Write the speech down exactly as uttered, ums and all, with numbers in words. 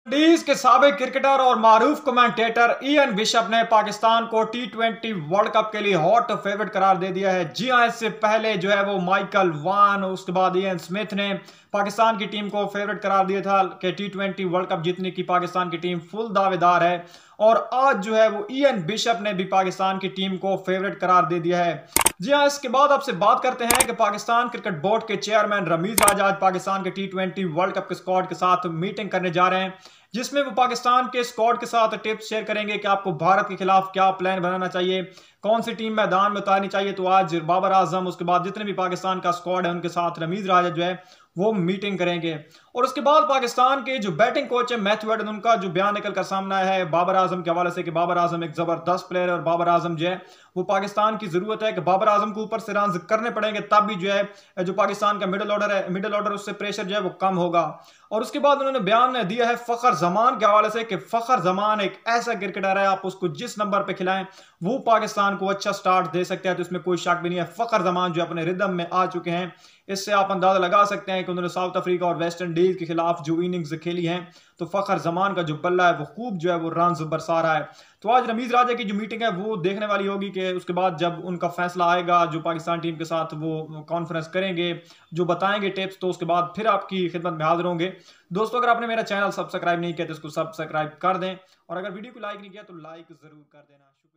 Indies के साबिक cricketer और मारूफ कमेंटेटर इयन बिशप ने पाकिस्तान को टी ट्वेंटी वर्ल्ड कप के लिए हॉट फेवरेट करार दे दिया है। जी हां, इससे पहले जो है वो माइकल वान, उसके बाद इयन स्मिथ ने पाकिस्तान की टीम को फेवरेट करार दिया था कि टी ट्वेंटी वर्ल्ड कप जीतने की पाकिस्तान की टीम फुल दावेदार है। और आज जो है वो इयन बिशप ने भी पाकिस्तान की टीम को फेवरेट करार दे दिया है। जी हां, इसके बाद आपसे बात करते हैं कि पाकिस्तान क्रिकेट बोर्ड के चेयरमैन रमीज राजा आज पाकिस्तान के टी ट्वेंटी वर्ल्ड कप के स्क्वाड के साथ मीटिंग करने जा रहे हैं, जिसमें वो पाकिस्तान के स्क्वाड के साथ टिप्स शेयर करेंगे कि आपको भारत के खिलाफ क्या प्लान बनाना चाहिए, कौन सी टीम मैदान में उतारनी चाहिए। तो आज बाबर आजम, उसके बाद जितने भी पाकिस्तान का स्क्वाड है, उनके साथ रमीज राजा जो है वो मीटिंग करेंगे। और उसके बाद पाकिस्तान के जो बैटिंग कोच है मैथ्यू हेडन, उनका जो बयान निकल कर सामने आया है बाबर आजम के हवाले से कि बाबर आजम एक जबरदस्त प्लेयर है और बाबर आजम जो है वो पाकिस्तान की जरूरत है कि बाबर आजम को ऊपर से रन करने पड़ेंगे, तब भी जो है जो पाकिस्तान का मिडिल ऑर्डर है मिडिल ऑर्डर उससे प्रेशर जो है वो कम होगा। और उसके बाद उन्होंने बयान दिया है फखर जमान के हवाले से कि फखर जमान एक ऐसा क्रिकेटर है, आप उसको जिस नंबर पे खिलाएं वो पाकिस्तान को अच्छा स्टार्ट दे सकते हैं, तो इसमें कोई शक भी नहीं है। फखर जमान जो अपने रिदम में आ चुके हैं, इससे आप अंदाजा लगा सकते हैं कि उन्होंने साउथ अफ्रीका और वेस्ट इंडीज के खिलाफ जो इनिंग्स खेली हैं, तो फखर जमान का जो बल्ला है वो खूब जो है वो रन बरसा रहा है। तो आज रमीज राजा की जो मीटिंग है वो देखने वाली होगी कि उसके बाद जब उनका फैसला आएगा, जो पाकिस्तान टीम के साथ वो कॉन्फ्रेंस करेंगे, जो बताएंगे टिप्स, तो उसके बाद फिर आपकी खिदमत में हाजिर होंगे। दोस्तों, अगर आपने मेरा चैनल सब्सक्राइब नहीं किया तो इसको सब्सक्राइब कर दें, और अगर वीडियो को लाइक नहीं किया तो लाइक जरूर कर देना।